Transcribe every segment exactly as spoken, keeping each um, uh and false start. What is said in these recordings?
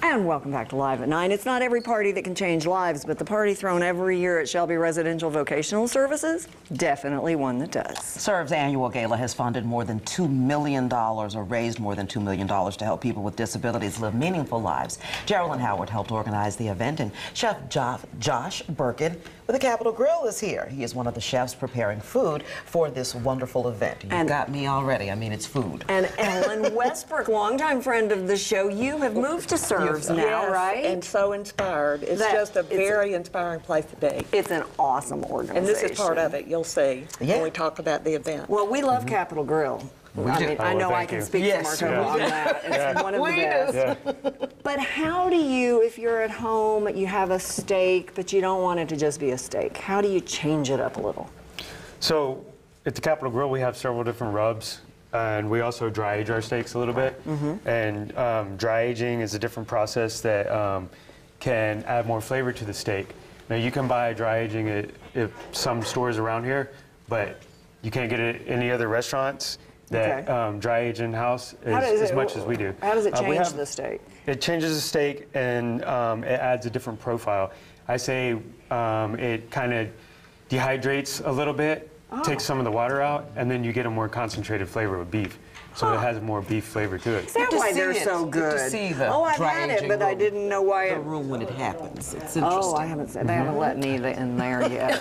And welcome back to Live at nine. It's not every party that can change lives, but the party thrown every year at Shelby Residential Vocational Services, definitely one that does. S R V's annual gala has funded more than two million dollars, or raised more than two million dollars to help people with disabilities live meaningful lives. Jerilyn Hayward helped organize the event, and Chef jo Josh Burkeen with the Capital Grille is here. He is one of the chefs preparing food for this wonderful event. You've and, got me already. I mean, it's food. And Ellen Westbrook, longtime friend of the show, you have moved to Serves now, yes, right? And so inspired. It's That, just a it's very a, inspiring place to be. It's an awesome organization. And this is part of it, you'll see, yeah. when we talk about the event. Well, we love mm-hmm. Capital Grille. We I do. mean, Oh, I know well, I can you. speak Yes, for Marco yeah. on that. It's Yeah. one of We the best. Yeah. But how do you, if you're at home, you have a steak, but you don't want it to just be a steak, how do you change it up a little? So at the Capital Grille, we have several different rubs, and we also dry age our steaks a little bit. Mm-hmm. And um, dry aging is a different process that um, can add more flavor to the steak. Now, you can buy dry aging at, at some stores around here, but you can't get it at any other restaurants that Okay. um, dry age in-house as, as much as we do. How does it Uh, we change have- the steak? It changes the steak, and um, it adds a different profile. I say um, it kind of dehydrates a little bit, Oh. takes some of the water out, and then you get a more concentrated flavor with beef. So Huh. it has more beef flavor to it. Is that to why see they're it. so Good good? to see the oh, I've dry had it, aging but I room. didn't know why The it... room when it happens. It's interesting. Oh, I haven't said, they haven't let me in there yet.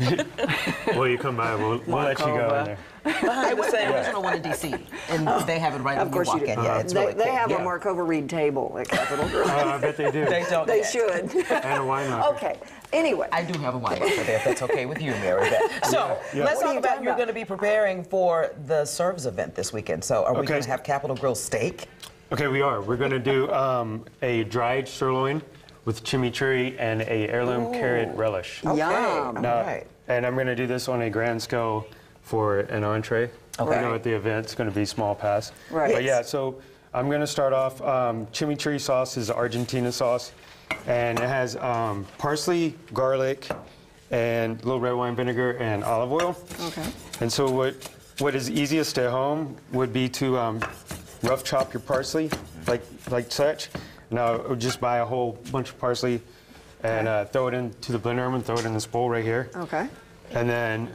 Well, you come by, we'll, we'll let you go in there. Behind the same original one in D C, and they have it right Of when course you you walk do. in. Yeah, it's they, really they cool. have yeah. a Markova Reed table at Capital Grille. Oh, I bet they do. They don't. They yet. should. And a wine knocker. Okay, anyway. I do have a wine locker there, if that's okay with you, Mary Beth. So, Yeah. let's What are talk you about, talking you're about? going to be preparing for the Serves event this weekend. So, are we Okay. going to have Capital Grille steak? Okay, we are. We're going to do um, a dried sirloin with chimichurri and a heirloom Ooh. carrot relish. Okay. Yum. Now, All right. And I'm going to do this on a grand scale for an entree. Okay. I know at the event it's going to be small pass. Right. But yeah, so I'm going to start off. Um, chimichurri sauce is Argentina sauce, and it has um, parsley, garlic, and a little red wine vinegar and olive oil. Okay. And so what what is easiest at home would be to um, rough chop your parsley like like such. Now just buy a whole bunch of parsley and uh, throw it into the blender room and throw it in this bowl right here. Okay. And then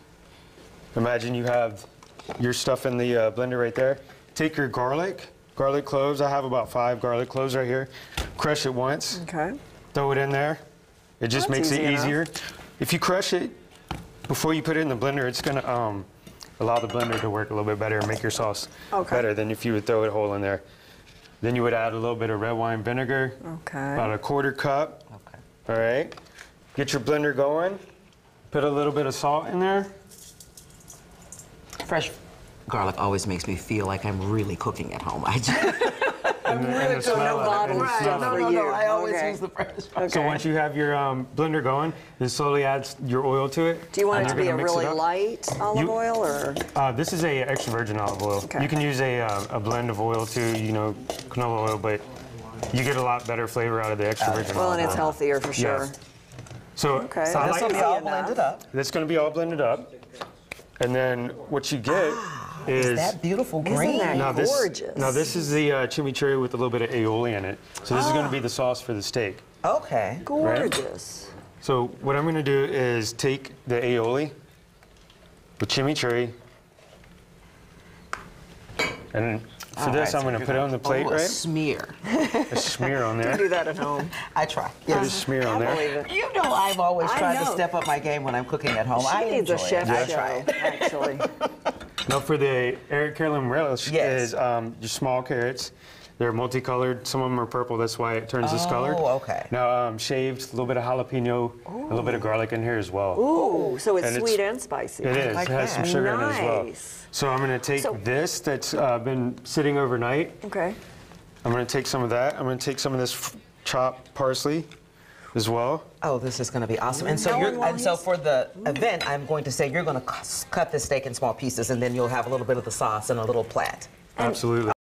imagine you have your stuff in the uh, blender right there. Take your garlic, garlic cloves. I have about five garlic cloves right here. Crush it once. Okay. Throw it in there. It just That's makes easy it enough. easier. If you crush it before you put it in the blender, it's gonna um, allow the blender to work a little bit better and make your sauce Okay. better than if you would throw it whole in there. Then you would add a little bit of red wine vinegar, Okay. about a quarter cup. Okay. All right. Get your blender going. Put a little bit of salt in there. Fresh garlic always makes me feel like I'm really cooking at home. I just, And the- and the So no smell of it, bottled and the stuff smell for of it. no, no, you. no, I always Okay. use the fresh. Okay. So once you have your um, blender going, then slowly add your oil to it. Do you want and it to you're be a gonna mix it really up. light olive You- oil, or? Uh, this is a extra virgin olive oil. Okay. You can use a, uh, a blend of oil too, you know, canola oil, but you get a lot better flavor out of the extra virgin Well, olive and it's oil. healthier for sure. Yes. So, Okay. so I This like will to- be all enough. blended up. that's going to be all blended up, and then what you get is, Is that beautiful Isn't green? that now this gorgeous? now this is the uh, chimichurri with a little bit of aioli in it. So this is going to be the sauce for the steak. Okay. Gorgeous. So what I'm going to do is take the aioli with chimichurri, and for All this right, I'm going so to put it on the plate, Oh, a right? smear. A smear on Do there. that at home. I try. Just smear on I there. believe it. You know I've always I tried to know. step up my game when I'm cooking at home. I She needs enjoy a chef it. I show, try. actually. Now for the Eric Carolyn relish Yes. is um, your small carrots. They're multicolored. Some of them are purple. That's why it turns this color. Oh, okay. Now um, shaved, a little bit of jalapeno, a little bit of garlic in here as well. Ooh, so it's And it's- sweet and spicy. It is. like it has some that. sugar in it as well. Nice. So I'm going to take So- this that's uh, been sitting overnight. Okay. I'm going to take some of that. I'm going to take some of this f- chopped parsley as well. Oh, this is going to be awesome. And so Ellen, you're, while and so he's- for the event, I'm going to say you're going to cut the steak in small pieces, and then you'll have a little bit of the sauce and a little plat. Absolutely.